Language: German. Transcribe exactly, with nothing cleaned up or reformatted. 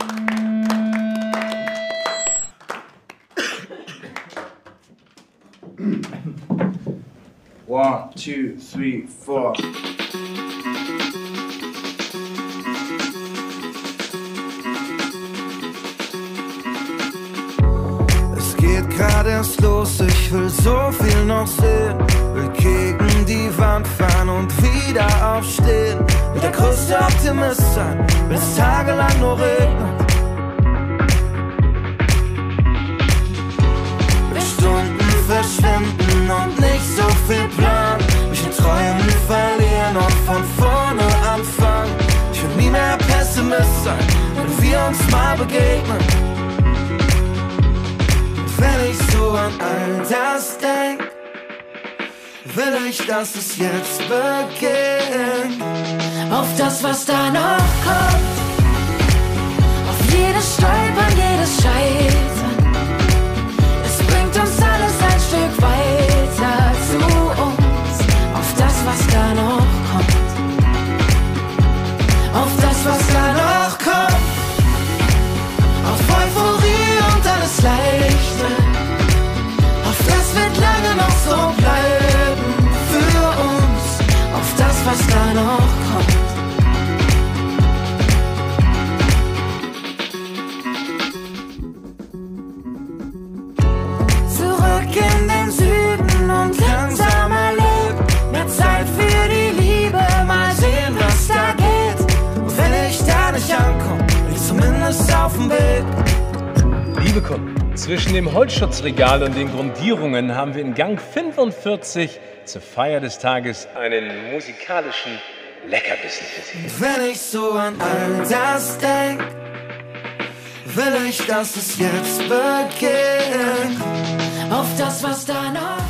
One, two, three, four. Es geht gerade erst los, ich will so viel noch sehen. Will gegen die Wand fahren und wieder aufstehen. Will der größte Optimist sein, will es tagelang nur regnen. Will Stunden verschwinden und nicht so viel Plan. Mich in Träumen verlieren und von vorne anfangen. Ich will nie mehr Pessimist sein, wenn wir uns mal begegnen. Und wenn ich so an all das denk, will ich, dass es jetzt beginnt. Auf das, was da noch kommt, auf jedes Stolpern, jedes Scheitern. Es bringt uns alles ein Stück weiter zu uns. Auf das, was da noch kommt, auf das, was da noch kommt, auf Euphorie und alles Leichte. Auf das wird lange noch so bleiben für uns. Auf das, was da noch kommt. Zurück in den Süden und langsam erleben. Mehr Zeit für die Liebe, mal sehen, was da geht. Und wenn ich da nicht ankomme, bin ich zumindest auf dem Weg. Liebe Kunden, zwischen dem Holzschutzregal und den Grundierungen haben wir in Gang fünfundvierzig zur Feier des Tages einen musikalischen Leckerbissen für Sie. Und wenn ich so an all das denk, will ich, dass es jetzt beginnt. Auf das, was da noch